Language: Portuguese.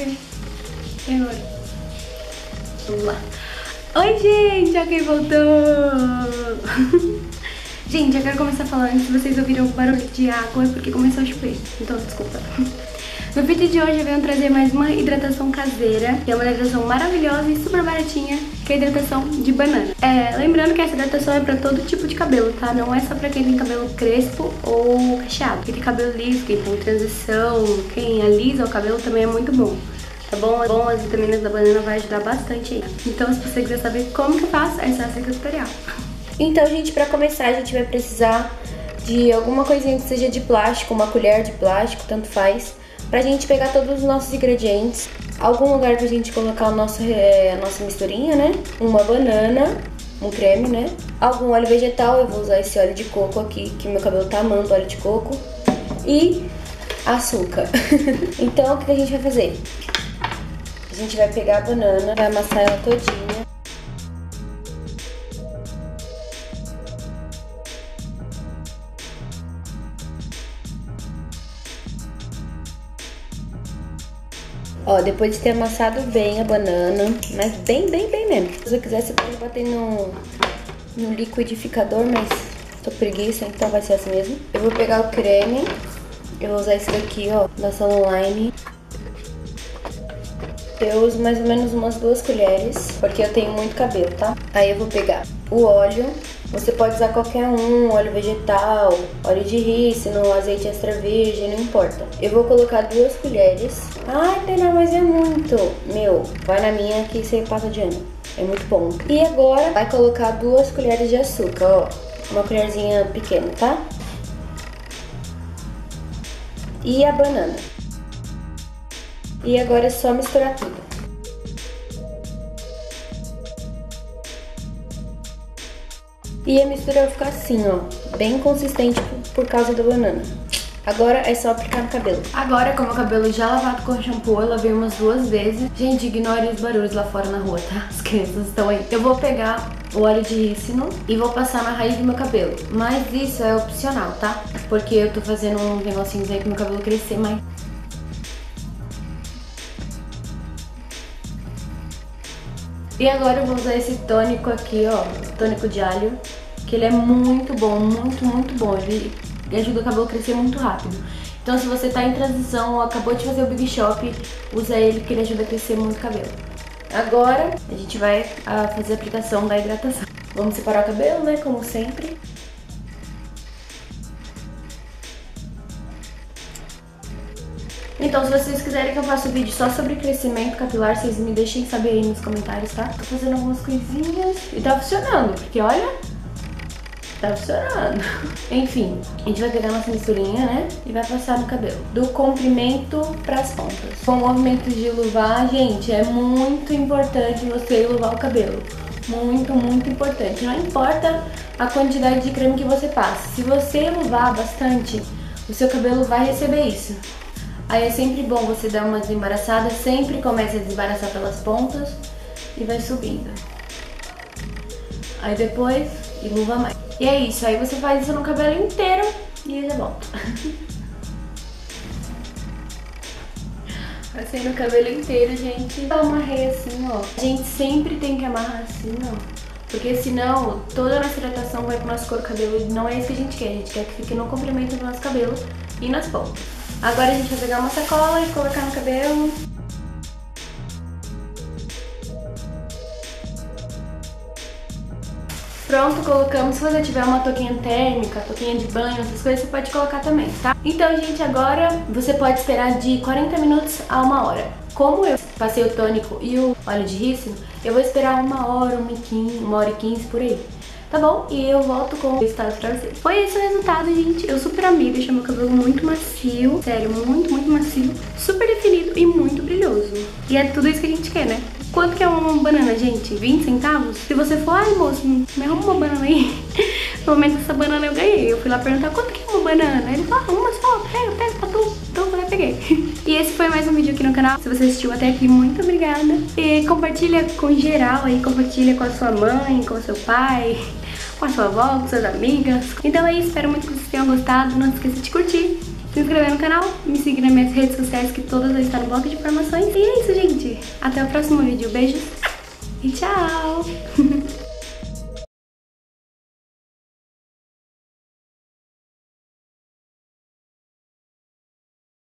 ver. E agora? Vamos lá. Oi, gente, a quem voltou. Gente, eu quero começar falando, se vocês ouviram o barulho de água é porque começou a chover, então desculpa. No vídeo de hoje eu venho trazer mais uma hidratação caseira, que é uma hidratação maravilhosa e super baratinha, que é a hidratação de banana. Lembrando que essa hidratação é pra todo tipo de cabelo, tá? Não é só pra quem tem cabelo crespo ou cacheado. Quem tem cabelo liso, quem tem transição, quem alisa o cabelo também é muito bom. Tá bom? As vitaminas da banana vai ajudar bastante aí. Então, se você quiser saber como que eu faço, é só esse tutorial. Então, gente, pra começar a gente vai precisar de alguma coisinha que seja de plástico, uma colher de plástico, tanto faz, pra gente pegar todos os nossos ingredientes. Algum lugar pra gente colocar a nossa misturinha, né? Uma banana, um creme, né? Algum óleo vegetal, eu vou usar esse óleo de coco aqui, que meu cabelo tá amando óleo de coco. E açúcar. Então, o que a gente vai fazer? A gente vai pegar a banana, vai amassar ela todinha. Ó, depois de ter amassado bem a banana, mas bem mesmo. Se você quiser, você pode bater no liquidificador, mas tô preguiça, então vai ser assim mesmo. Eu vou pegar o creme, eu vou usar esse daqui, ó, da Salonline. Eu uso mais ou menos umas 2 colheres, porque eu tenho muito cabelo, tá? Aí eu vou pegar o óleo, você pode usar qualquer um, óleo vegetal, óleo de rícino, azeite extra virgem, não importa. Eu vou colocar 2 colheres. Ai, Tainá, mas é muito. Meu, vai na minha que você passa de ano. É muito bom. E agora vai colocar 2 colheres de açúcar, ó. Uma colherzinha pequena, tá? E a banana. E agora é só misturar tudo. E a mistura vai ficar assim, ó, bem consistente por causa da banana. Agora é só aplicar no cabelo. Agora, com o meu cabelo já lavado com shampoo, eu lavei umas 2 vezes. Gente, ignore os barulhos lá fora na rua, tá? As crianças estão aí. Eu vou pegar o óleo de rícino e vou passar na raiz do meu cabelo. Mas isso é opcional, tá? Porque eu tô fazendo uns negocinhos aí pro meu cabelo crescer mais. E agora eu vou usar esse tônico aqui, ó, tônico de alho, que ele é muito bom, muito bom. Ele ajuda o cabelo a crescer muito rápido. Então, se você tá em transição ou acabou de fazer o Big Shop, usa ele que ele ajuda a crescer muito o cabelo. Agora, a gente vai fazer a aplicação da hidratação. Vamos separar o cabelo, né, como sempre. Então, se vocês quiserem que eu faça um vídeo só sobre crescimento capilar, vocês me deixem saber aí nos comentários, tá? Tô fazendo algumas coisinhas e tá funcionando, porque olha, tá funcionando. Enfim, a gente vai pegar nossa misturinha, né? E vai passar no cabelo, do comprimento pras pontas. Com o movimento de luvar, gente, é muito importante você luvar o cabelo. Muito importante. Não importa a quantidade de creme que você passa. Se você luvar bastante, o seu cabelo vai receber isso. Aí é sempre bom você dar uma desembaraçada, sempre comece a desembaraçar pelas pontas e vai subindo. Aí depois, luva mais. E é isso, aí você faz isso no cabelo inteiro e eu já volto. Passei no cabelo inteiro, gente. Eu amarrei assim, ó. A gente sempre tem que amarrar assim, ó. Porque senão toda a nossa hidratação vai pro nosso couro cabelo e não é isso que a gente quer que fique no comprimento do nosso cabelo e nas pontas. Agora a gente vai pegar uma sacola e colocar no cabelo. Pronto, colocamos. Se você tiver uma touquinha térmica, touquinha de banho, essas coisas, você pode colocar também, tá? Então, gente, agora você pode esperar de 40 minutos a 1 hora. Como eu passei o tônico e o óleo de rícino, eu vou esperar 1 hora, 1 hora e 15 por aí. Tá bom? E eu volto com o resultado pra vocês. Foi esse o resultado, gente. Eu super amei, deixou meu cabelo muito macio. Sério, muito macio. Super definido e muito brilhoso. E é tudo isso que a gente quer, né? Quanto que é uma banana, gente? 20 centavos? Se você for, ai moço, me arruma uma banana aí. Pelo menos essa banana eu ganhei. Eu fui lá perguntar quanto que é uma banana. Ele falou, uma só, pega pra tu. Então eu peguei. E esse foi mais um vídeo aqui no canal. Se você assistiu até aqui, muito obrigada. E compartilha com geral aí, compartilha com a sua mãe, com o seu pai, com a sua avó, com suas amigas. Então é isso, espero muito que vocês tenham gostado. Não esqueça de curtir se inscrever no canal, me seguir nas minhas redes sociais, que todas estão no bloco de informações. E é isso, gente. Até o próximo vídeo. Beijos e tchau!